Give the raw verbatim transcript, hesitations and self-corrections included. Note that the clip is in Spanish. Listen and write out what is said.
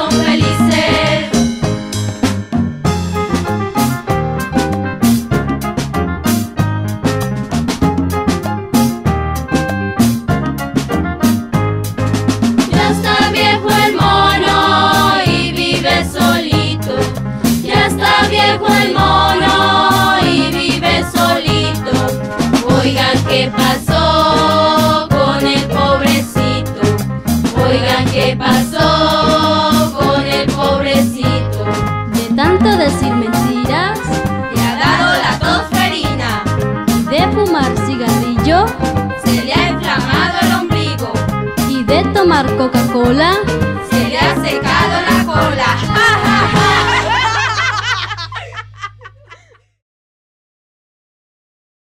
son felices. Ya está viejo el mono y vive solito. Ya está viejo el mono y vive solito. Oigan, ¿qué pasó con el pobrecito? Oigan, ¿qué pasó con el pobrecito? De tanto decir mentiras, Le ha dado la tosferina. de fumar cigarrillo Se le ha inflamado el ombligo. y de tomar Coca-Cola, Se le ha secado la cola.